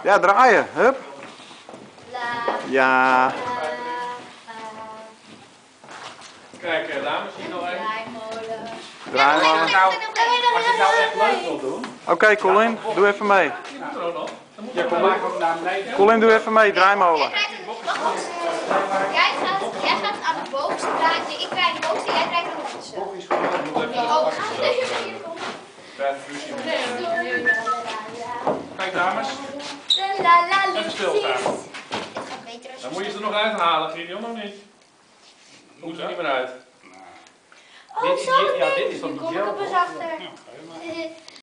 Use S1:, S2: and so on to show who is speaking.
S1: Ja, draaien. Hup. Ja.
S2: Kijk, dames, hier nog even.
S1: Draaimolen.
S2: Als je het nou echt leuk wilt doen.
S1: Oké, Colin, doe even mee.
S2: Je moet er ook nog.
S3: Je komt maar gewoon naar beneden.
S1: Colin, doe even mee. Draaimolen.
S4: Jij gaat aan de bovenste draaien. Nee, ik draai de bovenste, jij draait de onderste.
S2: Kijk, dames. Even stilstaan. Dan moet je ze er nog uithalen, Gideon, of niet? Moet er niet meer uit.
S4: Oh, zo.
S3: Ja, dit is dan
S4: Nu
S3: die
S4: kom ik
S3: gel.
S4: op eens achter.